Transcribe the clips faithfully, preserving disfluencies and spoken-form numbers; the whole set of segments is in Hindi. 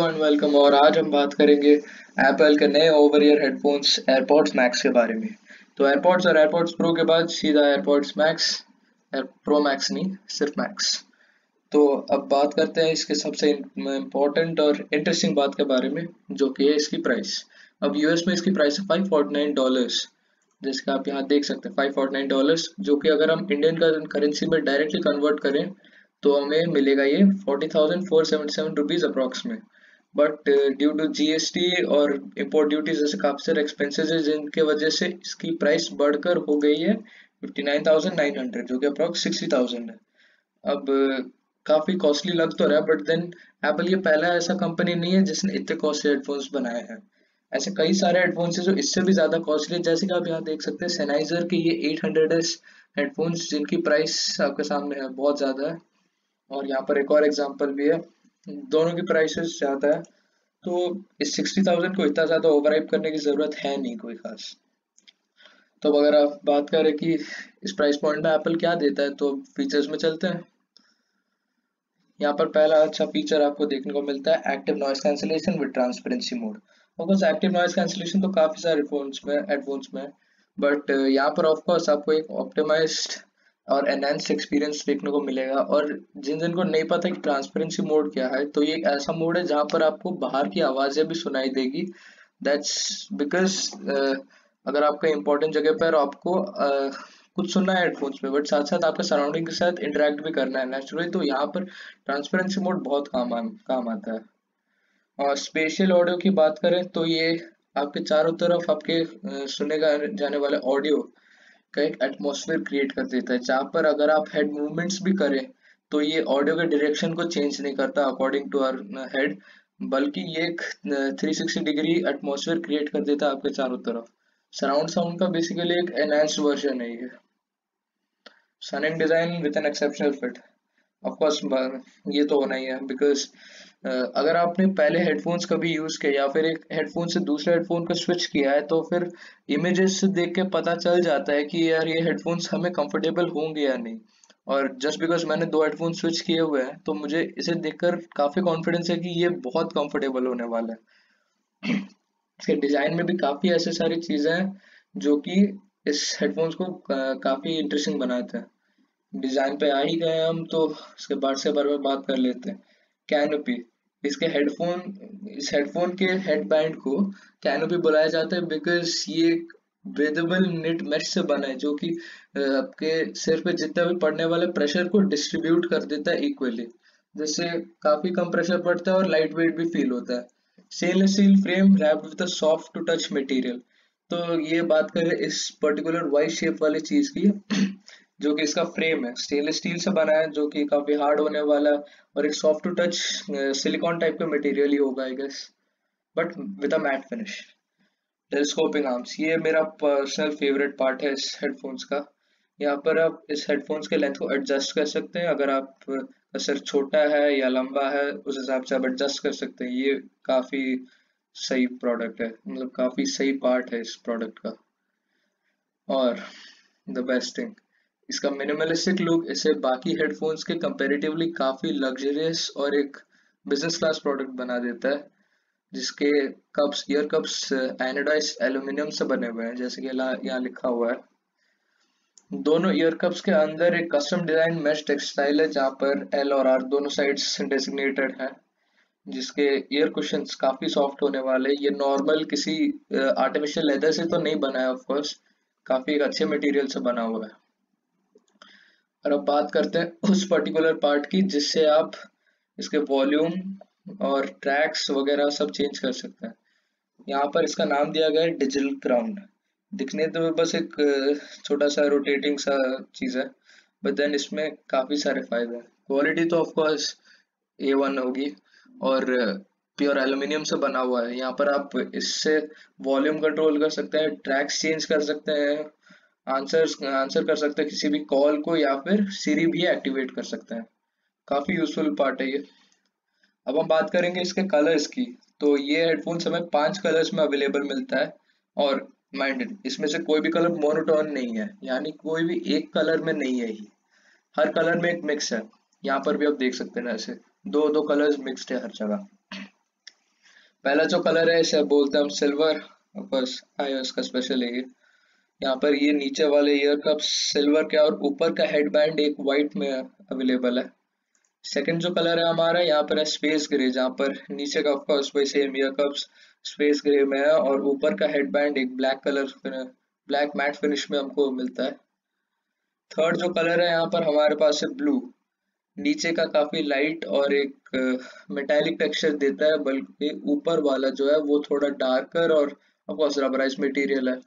And welcome. और आज हम बात करेंगे एप्पल के नए over ear headphones AirPods Max के बारे में। तो एयरपॉड्स और एयरपॉड्स प्रो के बाद सीधा एयरपॉड्स मैक्स, प्रो मैक्स नहीं, सिर्फ मैक्स। तो अब बात करते हैं इसके सबसे इम्पोर्टेंट और इंटरेस्टिंग बात के बारे में, जो कि है इसकी प्राइस। अब यूएस में इसकी प्राइस है फाइव फोर्टी नाइन डॉलर्स, जैसे कि आप यहाँ देख सकते हैं फाइव फोर्टी नाइन डॉलर्स, जो कि अगर हम इंडियन करेंसी में डायरेक्टली कन्वर्ट करें तो हमें मिलेगा ये forty thousand four seventy seven rupees approx में। बट ड्यू टू जीएसटी और इम्पोर्ट ड्यूटीज जैसे काफी सारे एक्सपेंसेस है, जिनके वजह से इसकी प्राइस बढ़कर हो गई है fifty nine thousand nine hundred, जो कि अप्रॉक्स सिक्सटी थाउजेंड है। अब uh, काफी कॉस्टली लग तो रहा है, बट देन एप्पल ये पहला ऐसा कंपनी नहीं है जिसने इतने कॉस्टली हेडफोन्स बनाए हैं। ऐसे कई सारे हेडफोन्स हैं जो इससे भी ज्यादा कॉस्टली है, जैसे कि आप यहाँ देख सकते हैं सेनाइजर के ये एट हंड्रेड एस हेडफोन्स, जिनकी प्राइस आपके सामने है, बहुत ज्यादा है। और यहाँ पर एक और एग्जांपल भी है, दोनों की प्राइसेस ज्यादा है। तो इस सिक्सटी थाउजेंड को इतना ज्यादा ओवरहाइप करने की जरूरत है नहीं कोई खास। तो अब अगर आप बात करें कि इस प्राइस पॉइंट में एप्पल क्या देता है, तो फीचर्स में चलते हैं। यहाँ पर पहला अच्छा फीचर आपको देखने को मिलता है active noise cancellation with transparency mode. Of course active noise cancellation तो काफी सारे फोन्स में हेडफोन्स में, बट यहाँ पर ऑफकोर्स आपको एक ऑप्टिमाइज्ड और एनहांस्ड एक्सपीरियंस देखने को मिलेगा। और जिन जिन को नहीं पता कि ट्रांसपेरेंसी मोड क्या है, तो ये एक ऐसा मोड है जहाँ पर आपको बाहर की आवाजें भी सुनाई देगी। दैट्स बिकॉज अगर आपका इंपॉर्टेंट जगह पर आपको uh, कुछ सुनना है हेडफोन्स में, बट साथ साथ आपके सराउंडिंग के साथ इंटरेक्ट भी करना है नेचुरली, तो यहाँ पर ट्रांसपेरेंसी मोड बहुत काम आ, काम आता है। और स्पेशल ऑडियो की बात करें तो ये आपके चारों तरफ आपके अ, सुने जाने वाले ऑडियो का एक एटमॉस्फेयर क्रिएट कर देता है, जहाँ पर अगर आप हेड मूवमेंट्स भी करें तो ये ऑडियो के डायरेक्शन को चेंज नहीं करता अकॉर्डिंग टू आवर हेड, बल्कि ये एक three sixty degree atmosphere create कर देता है आपके चारों तरफ। सराउंड साउंड का बेसिकली एक एनहांस्ड वर्जन है ये। Stunning design with an exceptional fit, of course ये तो होना ही है, बिकॉज अगर आपने पहले हेडफोन्स कभी यूज किया या फिर एक हेडफोन से दूसरे हेडफोन को स्विच किया है, तो फिर इमेजेस से देख के पता चल जाता है कि यार ये हेडफोन्स हमें कंफर्टेबल होंगे या नहीं। और जस्ट बिकॉज मैंने दो हेडफोन स्विच किए हुए हैं, तो मुझे इसे देखकर काफी कॉन्फिडेंस है कि ये बहुत कंफर्टेबल होने वाला है। इसके डिजाइन में भी काफी ऐसे सारी चीजें हैं जो कि इस हेडफोन्स को अ, काफी इंटरेस्टिंग बनाते हैं। डिजाइन पे आ ही गए हम, तो इसके बाद से बारे में बात कर लेते हैं। कैनोपी, इसके हेडफोन इस हेडफोन के हेडबैंड को कैनोपी बुलाया जाता है, बिकॉज ये एक ब्रीदेबल निट मेश से बना है, जो कि अ, आपके सिर पे जितना भी पड़ने वाले प्रेशर को डिस्ट्रीब्यूट कर देता है इक्वली, जिससे काफी कम प्रेशर पड़ता है और लाइट वेट भी फील होता है। Stainless steel frame wrapped with a soft to touch material. तो ये बात करें इस पर्टिकुलर वाई शेप वाली चीज की, जो कि इसका फ्रेम है स्टेनलेस स्टील से बना है, जो कि काफी हार्ड होने वाला है, और एक soft to touch silicone type का मटेरियल ही होगा I guess, but with a matte finish. Telescoping arms, ये मेरा पर्सनल फेवरेट पार्ट है इस हेडफोन्स का। यहाँ पर आप इस हेडफोन्स के लेंथ को एडजस्ट कर सकते हैं, अगर आप का सिर छोटा है या लंबा है उस हिसाब से आप एडजस्ट कर सकते हैं। ये काफी सही प्रोडक्ट है, मतलब काफी सही पार्ट है इस प्रोडक्ट का। और द बेस्ट थिंग, इसका मिनिमलिस्टिक लुक इसे बाकी हेडफोन्स के कंपैरेटिवली काफी लग्जरियस और एक बिजनेस क्लास प्रोडक्ट बना देता है, जिसके cups ear cups anodized aluminium से बने हुए हैं, जैसे कि यहाँ लिखा हुआ है। दोनों ईयर कप्स के अंदर एक कस्टम डिजाइन मैश टेक्सटाइल है, जहाँ पर एल और आर दोनों साइड्स डेजिग्नेटेड है, जिसके ईयर कुशंस काफी सॉफ्ट होने वाले। ये नॉर्मल किसी आर्टिफिशियल लेदर से तो नहीं बना है, ऑफ कोर्स काफी एक अच्छे मटेरियल से बना हुआ है। और अब बात करते हैं उस पर्टिकुलर पार्ट की जिससे आप इसके वॉल्यूम और ट्रैक्स वगैरह सब चेंज कर सकते हैं। यहाँ पर इसका नाम दिया गया है डिजिटल क्राउन। दिखने तो बस एक अ, छोटा सा रोटेटिंग सा चीज है, बट देन इसमें काफी सारे फायदे हैं। क्वालिटी तो ऑफ कोर्स ए वन होगी, और प्योर एल्यूमिनियम से बना हुआ है। यहाँ पर आप इससे वॉल्यूम कंट्रोल कर सकते हैं, ट्रैक्स चेंज कर सकते हैं, आंसर आंसर कर सकते हैं किसी भी कॉल को, या फिर सीरी भी एक्टिवेट कर सकते हैं। काफी यूजफुल पार्ट है ये। अब हम बात करेंगे इसके कलर्स की। तो ये हेडफोन हमें पांच कलर्स में अवेलेबल मिलता है, और माइंडेड इसमें से कोई भी कलर मोनोटोन नहीं है, यानी कोई भी एक कलर में नहीं है ही, हर कलर में एक मिक्स है। यहाँ पर भी आप देख सकते हैं, ऐसे दो दो कलर्स मिक्स्ड है हर जगह। पहला जो कलर है इसे बोलते हैं हम सिल्वर, बस आईओएस का स्पेशल है ये। यहाँ पर ये नीचे वाले ईयर कप्स सिल्वर के और ऊपर का हेडबैंड एक वाइट में अवेलेबल है। सेकंड जो कलर है हमारा यहाँ पर है स्पेस ग्रे, जहाँ पर नीचे का ऑफकोर्स वही same ear cups space grey में है और ऊपर का हेडबैंड एक black colour black matte finish में हमको मिलता है। थर्ड जो कलर है यहाँ पर हमारे पास है ब्लू, नीचे का काफी लाइट और एक मेटालिक टेक्सचर देता है, बल्कि ऊपर वाला जो है वो थोड़ा डार्कर और ऑफकोर्स रबराइज मटेरियल है।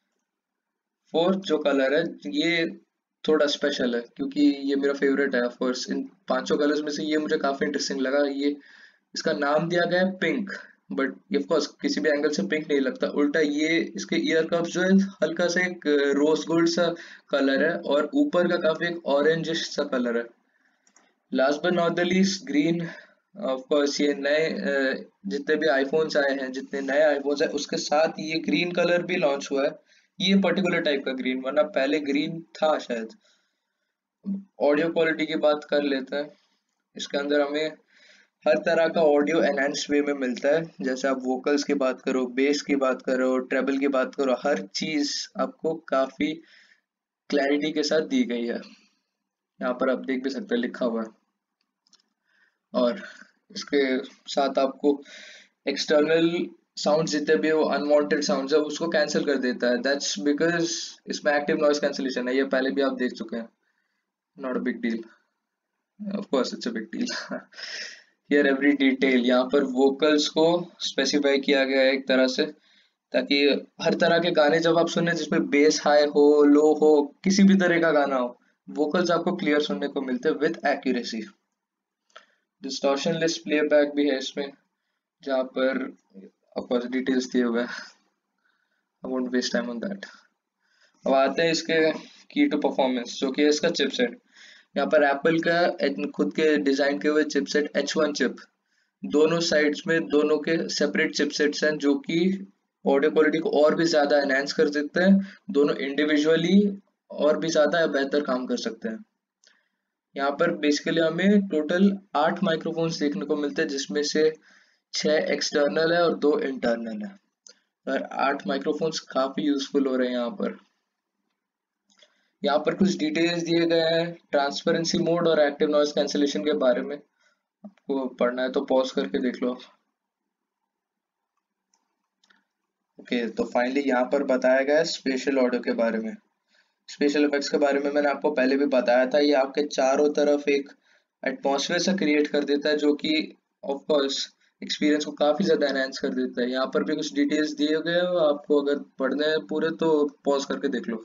फोर्थ जो कलर है ये थोड़ा स्पेशल है क्योंकि ये मेरा फेवरेट है ऑफकोर्स, इन पांचों कलर्स में से ये मुझे काफी इंटरेस्टिंग लगा। ये इसका नाम दिया गया है पिंक, बट ये ऑफकोर्स किसी भी एंगल से पिंक नहीं लगता, उल्टा ये इसके ईयर कप्स जो है हल्का सा एक रोज गोल्ड सा कलर है और ऊपर का काफी एक ऑरेंजिश सा कलर है। Last but not the least green, of course ये नए अ, जितने भी आईफोन्स आए हैं, जितने नए आईफोन्स हैं उसके साथ ये ग्रीन कलर भी लॉन्च हुआ है, ये पर्टिकुलर टाइप का ग्रीन, वरना पहले ग्रीन था शायद। ऑडियो क्वालिटी की बात कर लेते हैं। इसके अंदर हमें हर तरह का ऑडियो एनहांस वे में मिलता है, जैसे आप वोकल्स की बात करो, बेस की बात करो, ट्रेबल की बात करो, हर चीज आपको काफी क्लैरिटी के साथ दी गई है। यहाँ पर आप देख भी सकते हैं लिखा हुआ है। और इसके साथ आपको एक्सटर्नल साउंड जितने भी वो अनवांटेड साउंड्स है उसको कैंसिल कर देता है, दैट्स बिकॉज इसमें एक्टिव नॉइस कैंसिलेशन है, ये पहले भी आप देख चुके हैं। Not a big deal, of course it's a big deal. Hear every detail, यहाँ पर वोकल्स को स्पेसिफाई किया गया है एक तरह से, ताकि हर तरह के गाने जब आप सुने जिसमें बेस हाई हो, लो हो, किसी भी तरह का गाना हो, वोकल्स आपको क्लियर सुनने को मिलते हैं with accuracy. Distortion less playback भी है इसमें, जहाँ पर ऑफकोर्स डिटेल्स दिए हुए हैं, I won't waste time on that. अब आते हैं इसके की टू परफॉर्मेंस, जो कि है इसका चिपसेट। यहाँ पर एप्पल का खुद के डिजाइन के हुए चिपसेट एच वन चिप, दोनों साइड्स में दोनों के सेपरेट चिपसेट्स हैं जो कि ऑडियो क्वालिटी को और भी ज्यादा एनहांस कर देते हैं, दोनों इंडिविजुअली और भी ज्यादा बेहतर काम कर सकते हैं। यहाँ पर बेसिकली हमें टोटल आठ माइक्रोफोन्स देखने को मिलते हैं, जिसमें से छह एक्सटर्नल है और दो इंटरनल है, और आठ माइक्रोफोन्स काफी यूजफुल हो रहे हैं यहाँ पर। यहाँ पर कुछ डिटेल्स दिए गए हैं ट्रांसपेरेंसी मोड और एक्टिव नॉइस कैंसिलेशन के बारे में, आपको पढ़ना है तो पॉज करके देख लो। ओके okay, तो फाइनली यहाँ पर बताया गया है स्पेशल ऑडियो के बारे में। स्पेशल इफेक्ट्स के बारे में मैंने आपको पहले भी बताया था, ये आपके चारों तरफ एक एटमॉस्फेयर सा क्रिएट कर देता है जो कि ऑफ कोर्स एक्सपीरियंस को काफी ज्यादा एनहांस कर देता है। यहाँ पर भी कुछ डिटेल्स दिए गए हैं, आपको अगर पढ़ने हैं पूरे तो पॉज करके देख लो।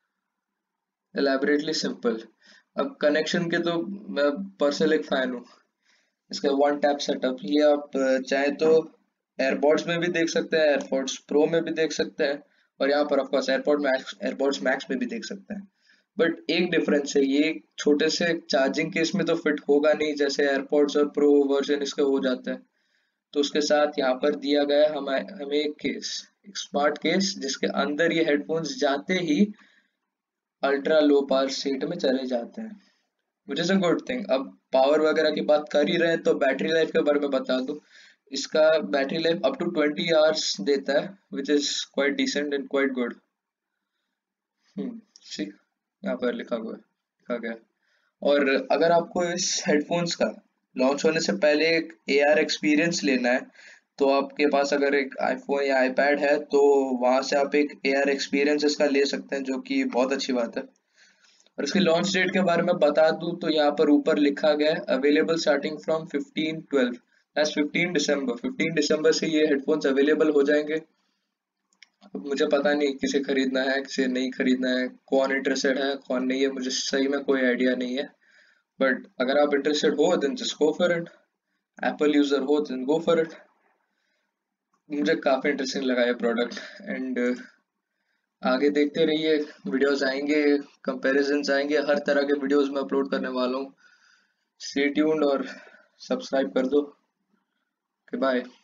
Elaborately simple. अब कनेक्शन के तो मैं पर्सनल एक फैन हूँ, इसका वन टैप सेटअप, ये आप चाहे तो एयरपॉड्स में भी देख सकते हैं, एयरपॉड्स प्रो में भी देख सकते हैं, और यहाँ पर of course AirPod Max AirPods Max में भी देख सकते हैं। बट एक डिफरेंस है, ये छोटे से चार्जिंग केस में तो फिट होगा नहीं जैसे एयरपॉड्स और प्रो वर्जन इसके हो जाते हैं। तो उसके साथ यहाँ पर दिया गया है हमें हमें एक केस, एक स्मार्ट केस, जिसके अंदर ये हेडफोन्स जाते ही अल्ट्रा लो पावर स्टेट में चले जाते हैं, which is a good thing. अब पावर वगैरह की बात कर ही रहे हैं तो बैटरी लाइफ के बारे में बता दूं, इसका battery life up to twenty hours देता है, which is quite decent and quite good. Hmm see यहाँ पर लिखा हुआ है, लिखा गया है। और अगर आपको इस हेडफोन्स का लॉन्च होने से पहले एक एआर एक्सपीरियंस लेना है, तो आपके पास अगर एक आईफोन या आईपैड है तो वहां से आप एक एआर एक्सपीरियंस इसका ले सकते हैं, जो कि बहुत अच्छी बात है। और इसकी लॉन्च डेट के बारे में बता दूं तो यहाँ पर ऊपर लिखा गया है available starting from fifteen twelve, that's fifteen December. Fifteen दिसंबर से ये हेडफोन्स अवेलेबल हो जाएंगे। अब मुझे पता नहीं किसे खरीदना है किसे नहीं खरीदना है, कौन इंटरेस्टेड है कौन नहीं है, मुझे सही में कोई आइडिया नहीं है। बट अगर आप इंटरेस्टेड हो then just go for it, Apple user हो देन गो फॉर इट। मुझे काफी इंटरेस्टिंग लगा ये प्रोडक्ट, एंड आगे देखते रहिए, वीडियोस आएंगे, कंपैरिजन्स आएंगे, हर तरह के वीडियोस मैं अपलोड करने वाला हूँ। स्टे ट्यून्ड और सब्सक्राइब कर दो। बाय।